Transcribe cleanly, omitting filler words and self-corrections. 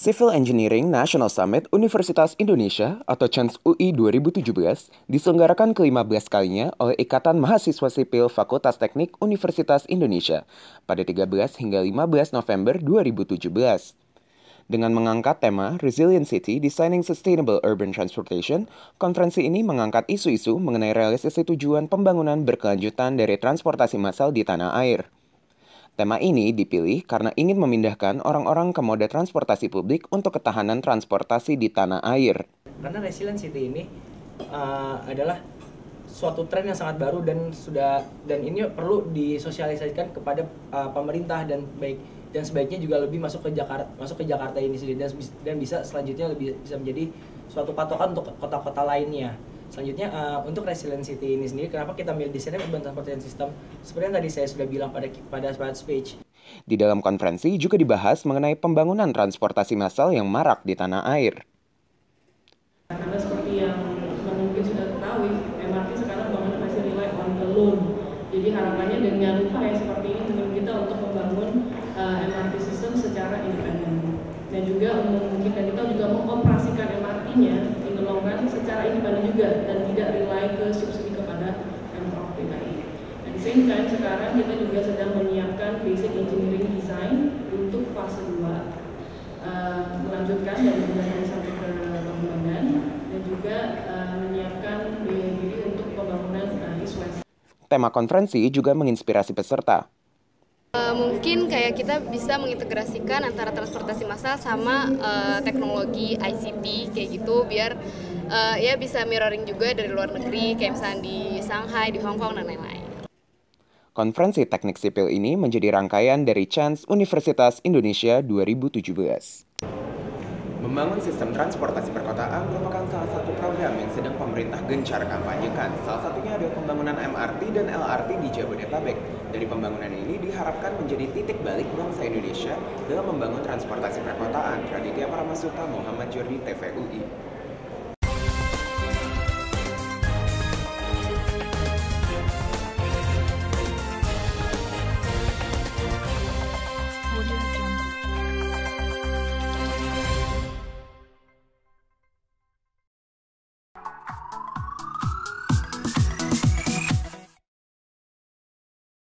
Civil Engineering National Summit Universitas Indonesia atau CHANS UI 2017 diselenggarakan ke-15 kalinya oleh Ikatan Mahasiswa Sipil Fakultas Teknik Universitas Indonesia pada 13 hingga 15 November 2017. Dengan mengangkat tema Resilient City Designing Sustainable Urban Transportation, konferensi ini mengangkat isu-isu mengenai realisasi tujuan pembangunan berkelanjutan dari transportasi massal di tanah air. Tema ini dipilih karena ingin memindahkan orang-orang ke moda transportasi publik untuk ketahanan transportasi di tanah air. Karena resilient city ini adalah suatu tren yang sangat baru dan ini perlu disosialisasikan kepada pemerintah dan sebaiknya juga lebih masuk ke Jakarta ini sendiri dan bisa selanjutnya bisa menjadi suatu patokan untuk kota-kota lainnya. Selanjutnya untuk resilient city ini sendiri, kenapa kita milih desain urban transportation system? Seperti yang tadi saya sudah bilang pada speech. Di dalam konferensi juga dibahas mengenai pembangunan transportasi massal yang marak di tanah air. Karena seperti yang mungkin sudah ketahui, MRT sekarang banget masih rely on the loan. Jadi harapannya dengan upaya seperti ini tentu kita untuk membangun MRT system secara independen. Dan juga memungkinkan kita juga mengoperasikan MRT-nya secara independen juga dan tidak rely ke subsidi kepada Pemprov DKI. Di same time sekarang kita juga sedang menyiapkan basic engineering design untuk fase 2, melanjutkan dari penelitian sampai ke pengembangan dan juga menyiapkan diri untuk pembangunan East West. Tema konferensi juga menginspirasi peserta. Mungkin kayak kita bisa mengintegrasikan antara transportasi massal sama teknologi ICT kayak gitu biar ya bisa mirroring juga dari luar negeri kayak misalnya di Shanghai, di Hong Kong dan lain-lain. Konferensi Teknik Sipil ini menjadi rangkaian dari CHANS Universitas Indonesia 2017. Membangun sistem transportasi perkotaan merupakan salah satu program yang sedang pemerintah gencar kampanyekan. Salah satunya adalah pembangunan MRT dan LRT di Jabodetabek. Dari pembangunan ini diharapkan menjadi titik balik bangsa Indonesia dalam membangun transportasi perkotaan. Raditya Paramasuta, Muhammad Jordi, TVUI.